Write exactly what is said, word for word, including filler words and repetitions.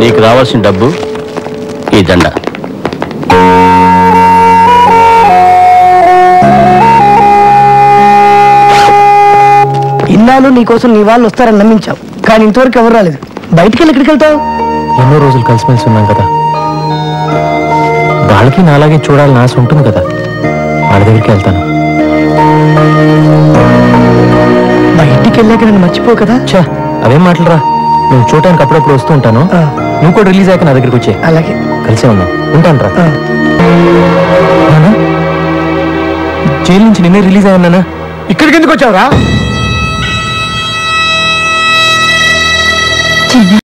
నీకు రావాల్సిన డబ్బు ఈ దండ. ఇన్నాళ్ళు నీకోసం నీ వాళ్ళు వస్తారని నమ్మించావు, కానీ ఇంతవరకు ఎవరు రాలేదు. బయటికి వెళ్ళి ఎక్కడికి వెళ్తావు? ఎన్నో రోజులు కలిసిమెలిసి ఉన్నాం కదా, వాళ్ళకి నాలాగే చూడాలని ఆశ ఉంటుంది కదా, వాళ్ళ దగ్గరికి వెళ్తాను. బయటికి వెళ్ళాక నన్ను మర్చిపోవు కదా? చా, అవేం మాటలురా. నువ్వు చూడటానికి అప్పుడప్పుడు వస్తూ ఉంటాను. నువ్వు కూడా రిలీజ్ అయ్యాక నా దగ్గరికి వచ్చే. అలాగే, కలిసే ఉన్నాం. ఉంటాను రా. జైలు నుంచి నిన్నే రిలీజ్ అయ్యానా? ఇక్కడికి ఎందుకు వచ్చావురా?